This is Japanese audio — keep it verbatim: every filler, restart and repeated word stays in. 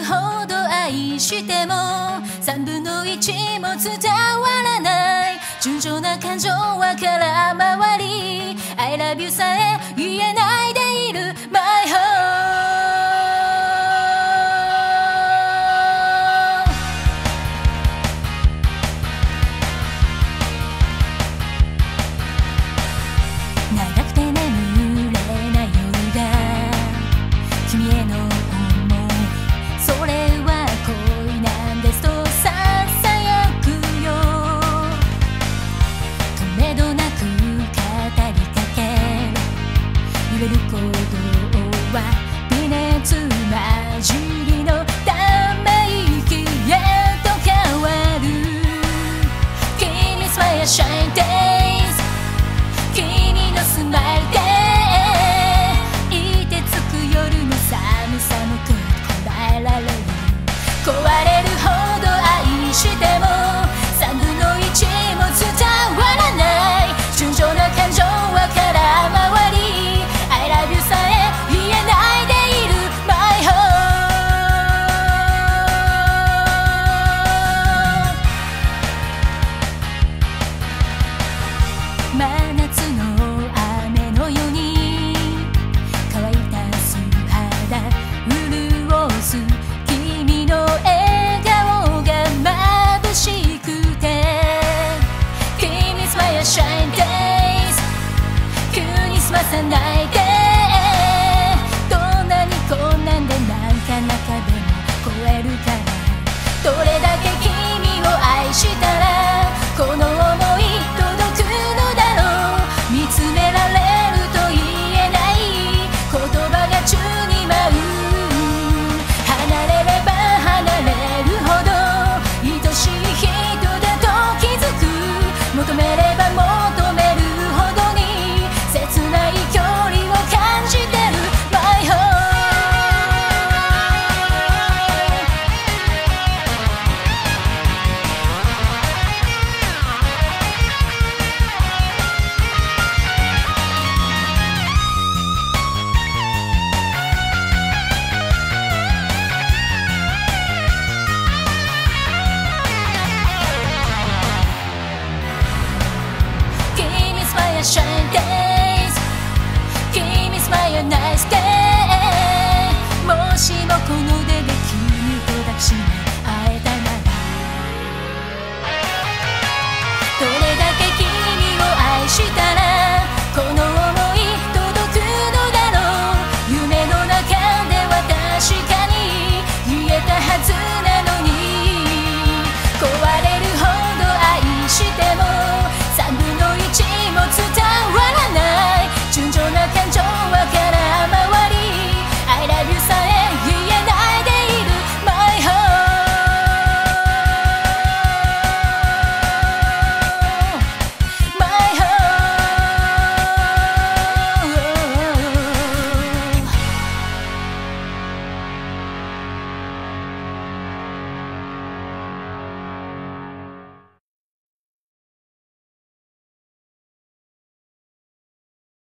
ほど愛しても三分の一も伝わらない。純情な感情は空回り I love you さえ言えないでいる My heart。 長くて眠れない夜が君への想い、それは恋なんですとささやくよ。止めどなく語りかけ揺れる鼓動は微熱混じりのため息へと変わる。君 Smile Shine Days 君のスマイルでいてつく夜の寒さもくらえられる。壊れるほど愛しても三分の一も伝わらない。純情な感情は空回り I love you さえ言えないでいる My heart。 真夏の雨のように乾いた素肌潤す君の笑顔が眩しくて君 Smile Shine Days 急に済まさないで。どんなに困難でなんか中でも超えるから。どれだけ君を愛したらこの想い届くのだろう。見つめられると言えない言葉が宙に舞う。離れれば離れるほど愛しい人だと気づく。求めれば求めるほどに切ない距離を感じてる My heart。 君 Smile Shine Days 君 Smile Nice Day。 もしもこの手で君と抱きしめ会えたならどれだけ君を愛したら